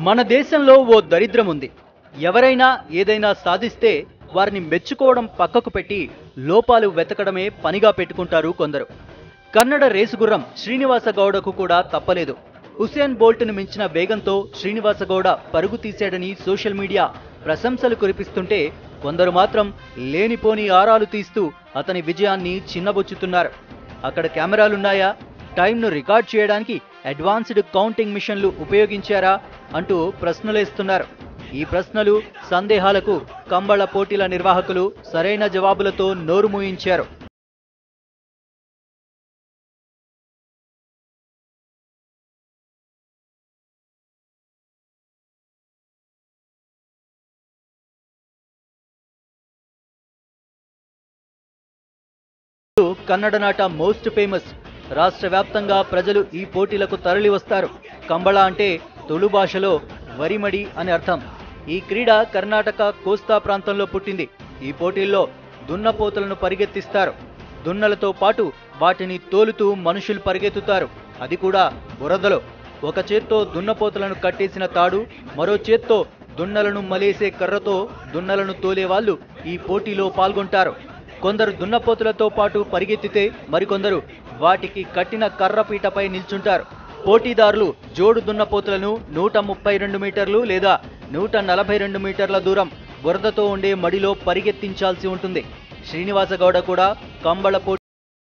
మన దేశంలో ఓ దరిద్రం ఉంది. ఎవరైనా ఏదైనా సాధిస్తే వారిని మెచ్చుకోవడం పక్కకు పెట్టి లోపాలు వెతకడమే పనిగా పెట్టుకుంటారు కొందరు. కన్నడ రేసుగుర్రం శ్రీనివాస గౌడకు కూడా తప్పలేదు. హుసేన్ బోల్ట్ను మించిన వేగంతో శ్రీనివాస గౌడ పరుగు తీశాడని సోషల్ మీడియా ప్రశంసలు కురిపిస్తుంటే, కొందరు మాత్రం లేనిపోని ఆరాలు తీస్తూ అతని విజయాన్ని చిన్నబొచ్చుతున్నారు. అక్కడ కెమెరాలున్నాయా, టైంను రికార్డ్ చేయడానికి అడ్వాన్స్డ్ కౌంటింగ్ మిషన్లు ఉపయోగించారా అంటూ ప్రశ్నలేస్తున్నారు. ఈ ప్రశ్నలు, సందేహాలకు కంబళ పోటీల నిర్వాహకులు సరైన జవాబులతో నోరు మూయించారు. కన్నడ నాట మోస్ట్ ఫేమస్. రాష్ట్ర వ్యాప్తంగా ప్రజలు ఈ పోటీలకు తరలి వస్తారు. కంబళ అంటే తుళు భాషలో వరిమడి అని అర్థం. ఈ క్రీడ కర్ణాటక కోస్తా ప్రాంతంలో పుట్టింది. ఈ పోటీల్లో దున్నపోతులను పరిగెత్తిస్తారు. దున్నలతో పాటు వాటిని తోలుతూ మనుషులు పరిగెత్తుతారు, అది కూడా బురదలో. ఒక చేత్తో దున్నపోతులను కట్టేసిన తాడు, మరో చేత్తో దున్నలను మలేసే కర్రతో దున్నలను తోలే వాళ్ళు ఈ పోటీలో పాల్గొంటారు. కొందరు దున్నపోతులతో పాటు పరిగెత్తితే మరికొందరు వాటికి కట్టిన కర్రపీటపై నిల్చుంటారు. పోటీదారులు జోడు దున్నపోతులను 132 మీటర్లు లేదా 142 మీటర్ల దూరం బురదతో ఉండే మడిలో పరిగెత్తించాల్సి ఉంటుంది. శ్రీనివాస గౌడ కూడా కంబళ పోటీ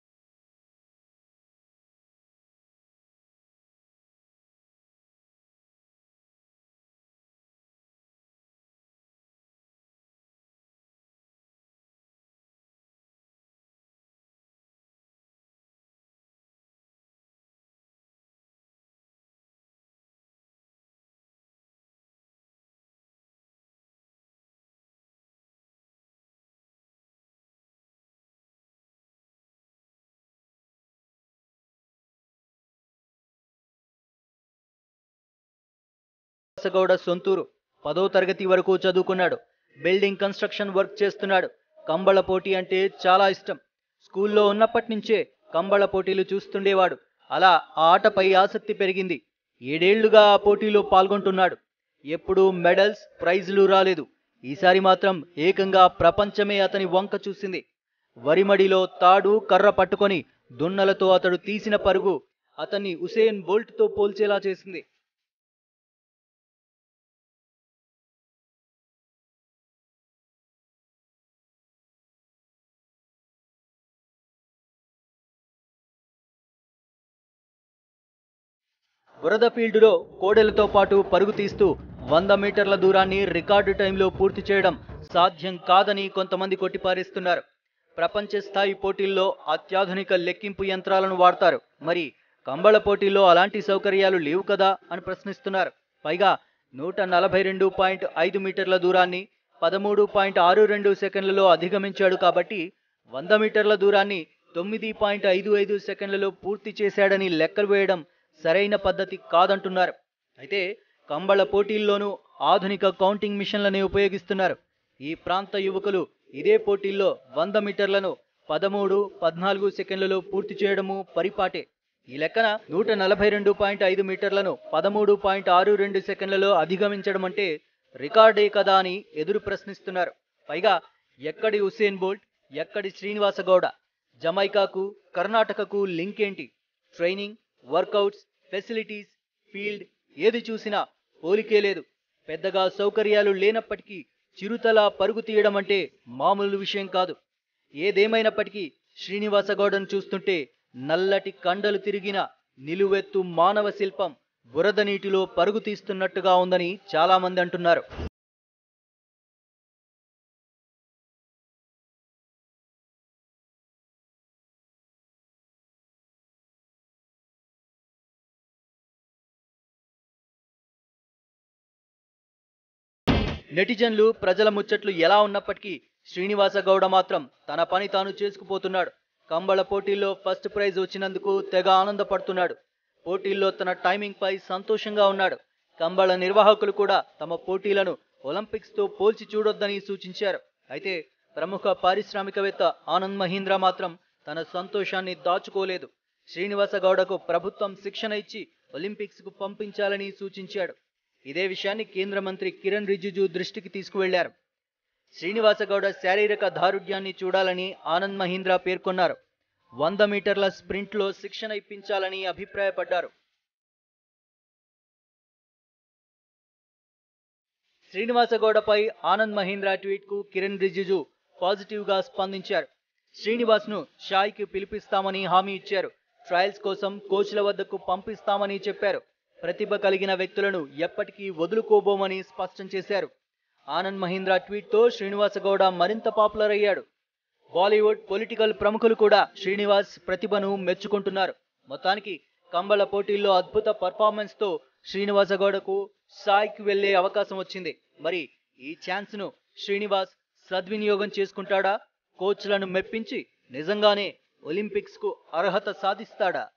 గౌడ సొంతూరు. 10వ తరగతి వరకు చదువుకున్నాడు. బిల్డింగ్ కన్స్ట్రక్షన్ వర్క్ చేస్తున్నాడు. కంబళ పోటీ అంటే చాలా ఇష్టం. స్కూల్లో ఉన్నప్పటి నుంచే కంబళ పోటీలు చూస్తుండేవాడు. అలా ఆ ఆటపై ఆసక్తి పెరిగింది. 7 ఏళ్లుగా ఆ పోటీలో పాల్గొంటున్నాడు. ఎప్పుడూ మెడల్స్, ప్రైజులు రాలేదు. ఈసారి మాత్రం ఏకంగా ప్రపంచమే అతని వంక చూసింది. వరిమడిలో తాడు, కర్ర పట్టుకొని దున్నలతో అతడు తీసిన పరుగు అతన్ని హుసేన్ బోల్ట్తో పోల్చేలా చేసింది. బురద ఫీల్డులో కోడెలతో పాటు పరుగు తీస్తూ 100 మీటర్ల దూరాన్ని రికార్డు టైంలో పూర్తి చేయడం సాధ్యం కాదని కొంతమంది కొట్టిపారేస్తున్నారు. ప్రపంచ స్థాయి పోటీల్లో అత్యాధునిక లెక్కింపు యంత్రాలను వాడతారు. మరి కంబళ పోటీల్లో అలాంటి సౌకర్యాలు లేవు కదా అని ప్రశ్నిస్తున్నారు. పైగా 142.5 మీటర్ల దూరాన్ని 13.62 సెకండ్లలో అధిగమించాడు కాబట్టి 100 మీటర్ల దూరాన్ని 9.55 సెకండ్లలో పూర్తి చేశాడని లెక్కలు వేయడం సరైన పద్ధతి కాదంటున్నారు. అయితే కంబళ పోటీల్లోనూ ఆధునిక కౌంటింగ్ మిషన్లనే ఉపయోగిస్తున్నారు. ఈ ప్రాంత యువకులు ఇదే పోటీల్లో 100 మీటర్లను 13, 14 సెకండ్లలో పూర్తి చేయడము పరిపాటే. ఈ లెక్కన 142.5 మీటర్లను 13.62 సెకండ్లలో అధిగమించడం అంటే రికార్డే కదా అని ఎదురు ప్రశ్నిస్తున్నారు. పైగా ఎక్కడి హుసేన్ బోల్ట్, ఎక్కడి శ్రీనివాస గౌడ? జమైకాకు, కర్ణాటకకు లింక్ ఏంటి? ట్రైనింగ్, వర్కౌట్స్, ఫెసిలిటీస్, ఫీల్డ్ ఏది చూసినా పోలికే లేదు. పెద్దగా సౌకర్యాలు లేనప్పటికీ చిరుతలా పరుగు తీయడం అంటే మామూలు విషయం కాదు. ఏదేమైనప్పటికీ శ్రీనివాస గౌడను చూస్తుంటే నల్లటి కండలు తిరిగిన నిలువెత్తు మానవ శిల్పం బురద నీటిలో పరుగు తీస్తున్నట్టుగా ఉందని చాలా మంది అంటున్నారు. నెటిజన్లు, ప్రజల ముచ్చట్లు ఎలా ఉన్నప్పటికీ శ్రీనివాస గౌడ మాత్రం తన పని తాను చేసుకుపోతున్నాడు. కంబళ పోటీల్లో ఫస్ట్ ప్రైజ్ వచ్చినందుకు తెగ ఆనందపడుతున్నాడు. పోటీల్లో తన టైమింగ్ పై సంతోషంగా ఉన్నాడు. కంబళ నిర్వాహకులు కూడా తమ పోటీలను ఒలింపిక్స్తో పోల్చి చూడొద్దని సూచించారు. అయితే ప్రముఖ పారిశ్రామికవేత్త ఆనంద్ మహీంద్రా మాత్రం తన సంతోషాన్ని దాచుకోలేదు. శ్రీనివాస గౌడకు ప్రభుత్వం శిక్షణ ఇచ్చి ఒలింపిక్స్కు పంపించాలని సూచించాడు. ఇదే విషయాన్ని కేంద్ర మంత్రి కిరణ్ రిజిజు దృష్టికి తీసుకువెళ్లారు. శ్రీనివాసగౌడ శారీరక దారుఢ్యాన్ని చూడాలని ఆనంద్ మహీంద్రా పేర్కొన్నారు. 100 మీటర్ల స్ప్రింట్లో శిక్షణ ఇప్పించాలని అభిప్రాయపడ్డారు. శ్రీనివాసగౌడపై ఆనంద్ మహీంద్రా ట్వీట్కు కిరణ్ రిజిజు పాజిటివ్గా స్పందించారు. శ్రీనివాస్ను షాయ్కి పిలిపిస్తామని హామీ ఇచ్చారు. ట్రయల్స్ కోసం కోచ్ల వద్దకు పంపిస్తామని చెప్పారు. ప్రతిభ కలిగిన వ్యక్తులను ఎప్పటికీ వదులుకోబోమని స్పష్టం చేశారు. ఆనంద్ మహీంద్రా ట్వీట్తో శ్రీనివాసగౌడ మరింత పాపులర్ అయ్యాడు. బాలీవుడ్, పొలిటికల్ ప్రముఖులు కూడా శ్రీనివాస్ ప్రతిభను మెచ్చుకుంటున్నారు. మొత్తానికి కంబళ పోటీల్లో అద్భుత పర్ఫార్మెన్స్తో శ్రీనివాసగౌడకు సాయ్కి వెళ్లే అవకాశం వచ్చింది. మరి ఈ ఛాన్స్ను శ్రీనివాస్ సద్వినియోగం చేసుకుంటాడా? కోచ్లను మెప్పించి నిజంగానే ఒలింపిక్స్కు అర్హత సాధిస్తాడా?